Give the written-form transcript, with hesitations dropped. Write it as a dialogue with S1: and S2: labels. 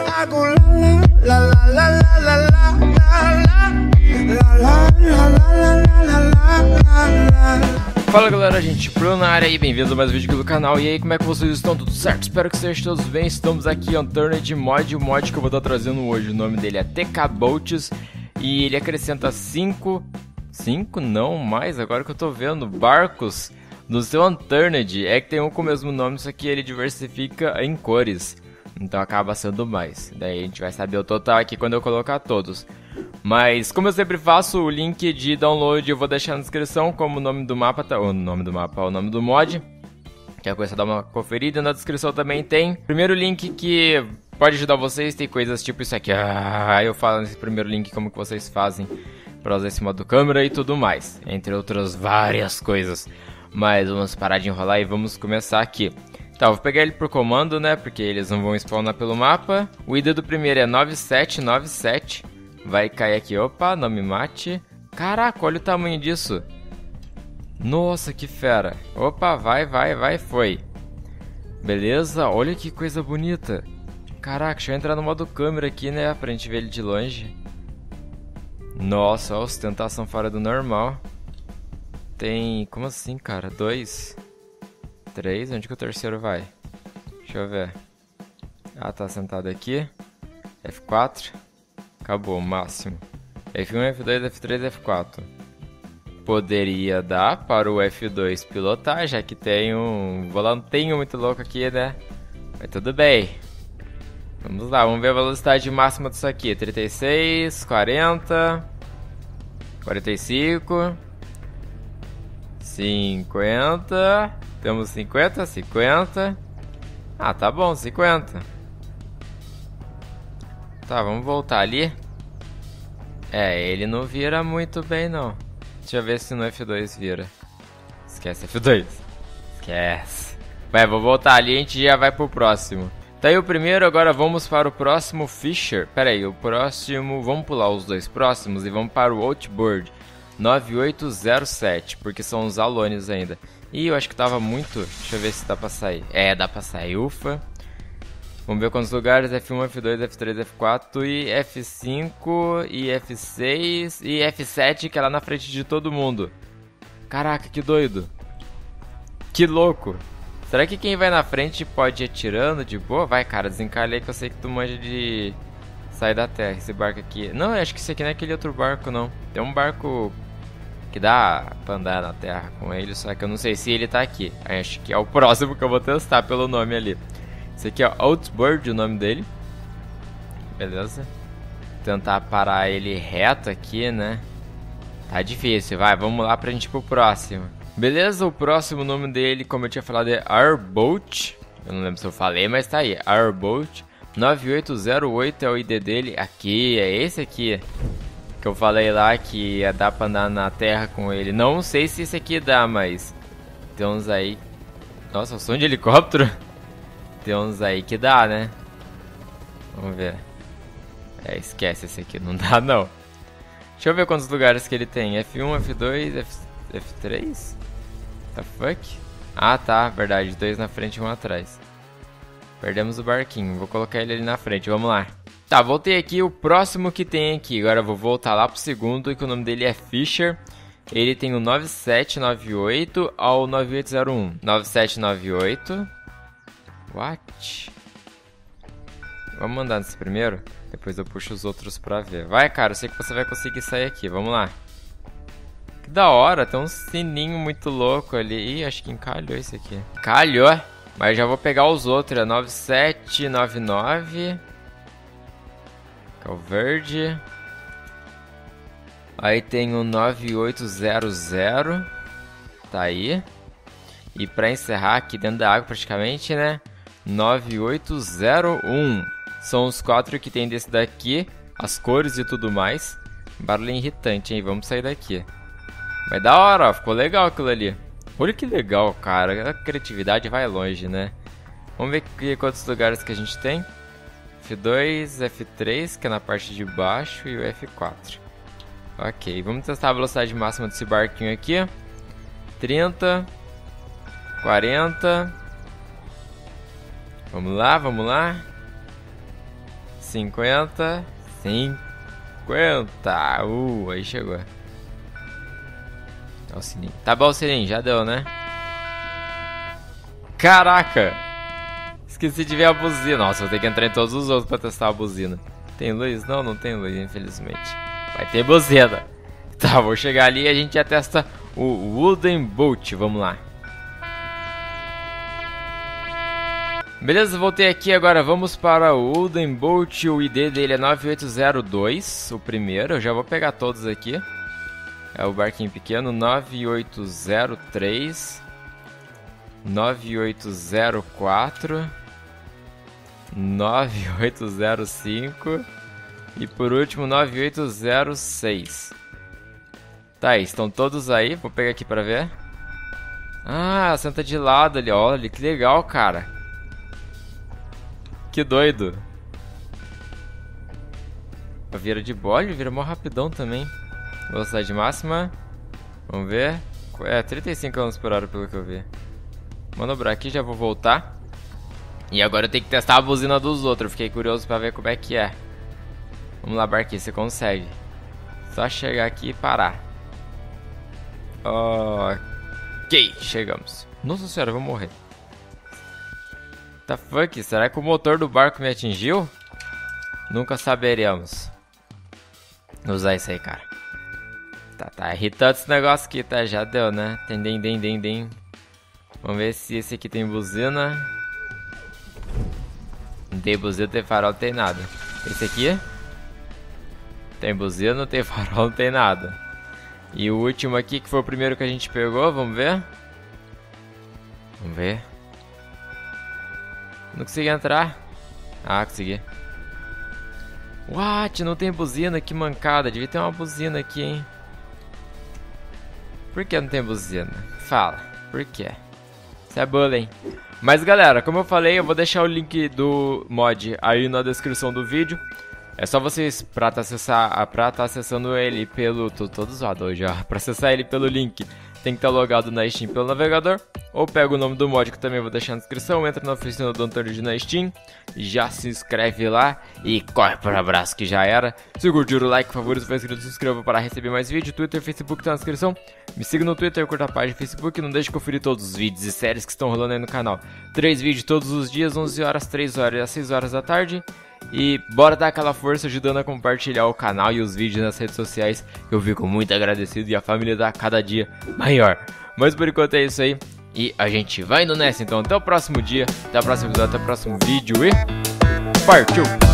S1: Fala galera, gente, Bruno na área e bem-vindo a mais um vídeo aqui do canal. E aí, como é que vocês estão? Tudo certo? Espero que estejam todos bem. Estamos aqui em Unturned Mod, o mod que eu vou estar trazendo hoje. O nome dele é TK Boats e ele acrescenta 5 não mais, agora que eu tô vendo, barcos no seu Unturned. É que tem um com o mesmo nome, só que ele diversifica em cores, então acaba sendo mais. Daí a gente vai saber o total aqui quando eu colocar todos. Mas como eu sempre faço, o link de download eu vou deixar na descrição, como o nome do mapa, o nome do mod, que é coisa dar uma conferida. Na descrição também tem o primeiro link que pode ajudar vocês, tem coisas tipo isso aqui. Eu falo nesse primeiro link como que vocês fazem para usar esse modo câmera e tudo mais, entre outras várias coisas. Mas vamos parar de enrolar e vamos começar aqui. Tá, vou pegar ele por comando, né, porque eles não vão spawnar pelo mapa. O ID do primeiro é 9797. Vai cair aqui, opa, não me mate. Caraca, olha o tamanho disso. Nossa, que fera. Opa, vai, foi. Beleza, olha que coisa bonita. Caraca, deixa eu entrar no modo câmera aqui, né, pra gente ver ele de longe. Nossa, ó, sustentação fora do normal. Tem, como assim, cara? 2, 3, onde que o terceiro vai? Deixa eu ver. Ah, tá sentado aqui. F4. Acabou, máximo. F1, F2, F3, F4. Poderia dar para o F2 pilotar, já que tem um volantinho muito louco aqui, né? Mas tudo bem. Vamos lá, vamos ver a velocidade máxima disso aqui. 36, 40, 45, 50. Temos 50, 50. Ah, tá bom, 50. Tá, vamos voltar ali. É, ele não vira muito bem, não. Deixa eu ver se no F2 vira. Esquece F2. Esquece. Vai, vou voltar ali e a gente já vai pro próximo. Tá aí o primeiro, agora vamos para o próximo Fisher. Pera aí, o próximo... Vamos pular os dois próximos e vamos para o Outboard 9807, porque são os alones ainda. Ih, eu acho que tava muito... Deixa eu ver se dá pra sair. É, dá pra sair, ufa. Vamos ver quantos lugares, F1, F2, F3, F4 e F5 e F6 e F7, que é lá na frente de todo mundo. Caraca, que doido. Que louco. Será que quem vai na frente pode ir atirando de boa? Vai, cara, desencalha aí que eu sei que tu manja de sair da terra. Esse barco aqui... Não, eu acho que esse aqui não é aquele outro barco, não. Tem um barco que dá pra andar na terra com ele, só que eu não sei se ele tá aqui. Acho que é o próximo que eu vou testar pelo nome ali. Esse aqui é o Outboard, o nome dele. Beleza. Tentar parar ele reto aqui, né? Tá difícil, vai, vamos lá pra gente ir pro próximo. Beleza, o próximo nome dele, como eu tinha falado, é Airboat. Eu não lembro se eu falei, mas tá aí. Airboat 9808 é o ID dele. Aqui, é esse aqui que eu falei lá que ia dar pra andar na terra com ele. Não sei se esse aqui dá, mas tem uns aí. Nossa, o som de helicóptero. Tem uns aí que dá, né? Vamos ver. É, esquece esse aqui, não dá não. Deixa eu ver quantos lugares que ele tem. F1, F2, F3? The fuck? Ah, tá, verdade. 2 na frente e 1 atrás. Perdemos o barquinho. Vou colocar ele ali na frente, vamos lá. Tá, voltei aqui. O próximo que tem aqui. Agora eu vou voltar lá pro segundo, que o nome dele é Fisher. Ele tem o 9798 ao 9801. 9798. What? Vamos mandar nesse primeiro. Depois eu puxo os outros pra ver. Vai, cara, eu sei que você vai conseguir sair aqui. Vamos lá. Que da hora, tem um sininho muito louco ali. Ih, acho que encalhou esse aqui. Calhou. Mas já vou pegar os outros. É 9799. Que é o verde. Aí tem o 9800. Tá aí. E pra encerrar aqui dentro da água praticamente, né? 9801. São os 4 que tem desse daqui. As cores e tudo mais. Barulho irritante, hein? Vamos sair daqui. Mas da hora, ó. Ficou legal aquilo ali. Olha que legal, cara. A criatividade vai longe, né? Vamos ver aqui quantos lugares que a gente tem. F2, F3, que é na parte de baixo. E o F4. Ok, vamos testar a velocidade máxima desse barquinho aqui. 30... 40. Vamos lá, vamos lá. 50. 50. Aí chegou. Tá o sininho. Tá bom o sininho, já deu, né? Caraca! Esqueci de ver a buzina. Nossa, vou ter que entrar em todos os outros pra testar a buzina. Tem luz? Não, não tem luz, infelizmente. Vai ter buzina. Tá, vou chegar ali e a gente já testa o Wooden Bolt. Vamos lá. Beleza, voltei aqui. Agora vamos para o Wooden Bolt. O ID dele é 9802, o primeiro. Eu já vou pegar todos aqui. É o barquinho pequeno. 9803, 9804, 9805 e por último 9806. Tá, estão todos aí. Vou pegar aqui pra ver. Ah, senta de lado ali. Olha que legal, cara. Que doido. Vira de bode, vira mó rapidão também. Velocidade máxima. Vamos ver. É, 35 km por hora pelo que eu vi. Manobrar aqui, já vou voltar. E agora eu tenho que testar a buzina dos outros. Fiquei curioso pra ver como é que é. Vamos lá, barquinho, você consegue. Só chegar aqui e parar. Ok, chegamos. Nossa senhora, eu vou morrer. The fuck? Será que o motor do barco me atingiu? Nunca saberemos. Vou usar isso aí, cara. Tá irritante esse negócio aqui, tá? Já deu, né? Tem dem. Vamos ver se esse aqui tem buzina. Não tem buzina, não tem farol, não tem nada. Esse aqui? Tem buzina, não tem farol, não tem nada. E o último aqui, que foi o primeiro que a gente pegou, vamos ver? Vamos ver. Não consegui entrar. Ah, consegui. What? Não tem buzina, que mancada. Devia ter uma buzina aqui, hein? Por que não tem buzina? Fala, por quê? Isso é bullying. Mas galera, como eu falei, eu vou deixar o link do mod aí na descrição do vídeo. É só vocês, pra tá acessando ele pelo... Tô todo zoado hoje, ó. Pra acessar ele pelo link, tem que estar logado na Steam pelo navegador. Ou pega o nome do mod que eu também vou deixar na descrição. Entra na oficina do Antônio na Steam. Já se inscreve lá e corre para o abraço que já era. Se curtiu o like, favorito, se for inscrito, se inscreva para receber mais vídeos. Twitter, Facebook tá na descrição. Me siga no Twitter, curta a página do Facebook. Não deixe de conferir todos os vídeos e séries que estão rolando aí no canal. 3 vídeos todos os dias, 11 horas, 3 horas e às 6 horas da tarde. E bora dar aquela força ajudando a compartilhar o canal e os vídeos nas redes sociais. Eu fico muito agradecido e a família dá cada dia maior. Mas por enquanto é isso aí. E a gente vai indo nessa, então até o próximo dia, até o próximo episódio, até o próximo vídeo e partiu!